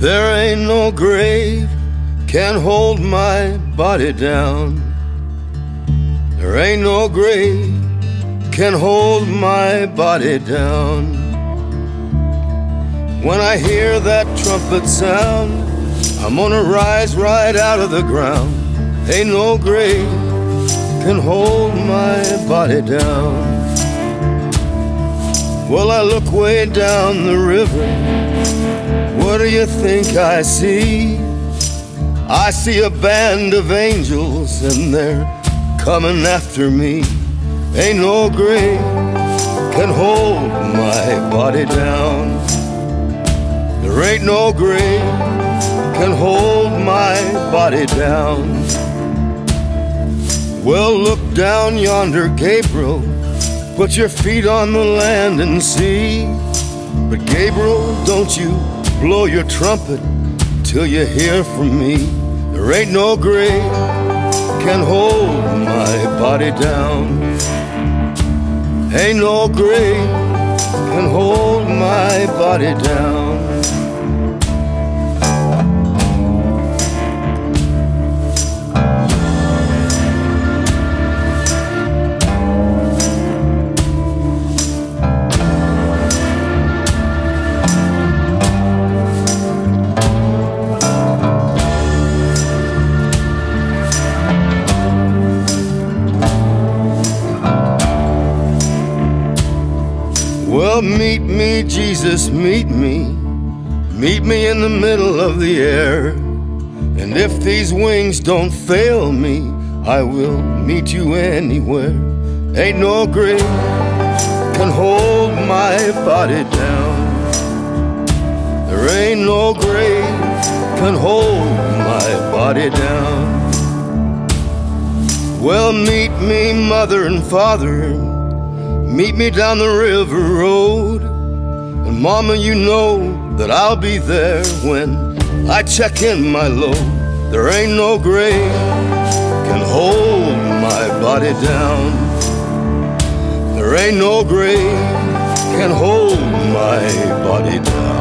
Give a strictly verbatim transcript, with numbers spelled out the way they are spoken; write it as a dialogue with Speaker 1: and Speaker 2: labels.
Speaker 1: There ain't no grave can hold my body down. There ain't no grave can hold my body down. When I hear that trumpet sound, I'm gonna rise right out of the ground. Ain't no grave can hold my body down. Well, I look way down the river. What do you think I see? I see a band of angels and they're coming after me. Ain't no grave can hold my body down. There ain't no grave can hold my body down. Well, look down yonder, Gabriel. Put your feet on the land and see. But Gabriel, don't you blow your trumpet till you hear from me. There ain't no grave can hold my body down. Ain't no grave can hold my body down. Well, meet me, Jesus, meet me. Meet me in the middle of the air. And if these wings don't fail me, I will meet you anywhere. Ain't no grave can hold my body down. There ain't no grave can hold my body down. Well, meet me, mother and father. Meet me down the river road. And mama, you know that I'll be there when I check in my load. There ain't no grave can hold my body down. There ain't no grave can hold my body down.